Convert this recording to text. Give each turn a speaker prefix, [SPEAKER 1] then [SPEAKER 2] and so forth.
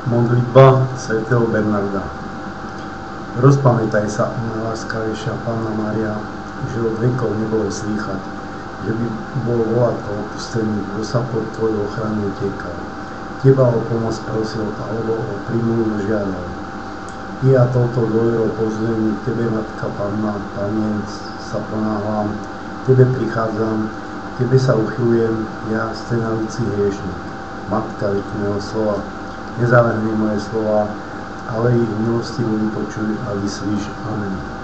[SPEAKER 1] Modlitba svätého Bernarda. Rozpamätaj sa, najláskavejšia Panna Mária, že od vekov nebolo slýchať, že by bol voľako opustený, kto sa pod tvojou ochranu utekal. Teba o pomoc prosil, alebo o prímluvu žiadal. I ja touto dôverou povzdení tebe, Matka Panna, Panien, sa ponáhľam, tebe prichádzam, tebe sa uchylujem, ja, stenajúci hriešnik. Matka rytného slova, nezavrhni moje slova, ale ich milostivo vypočuj a vyslíš. Amen.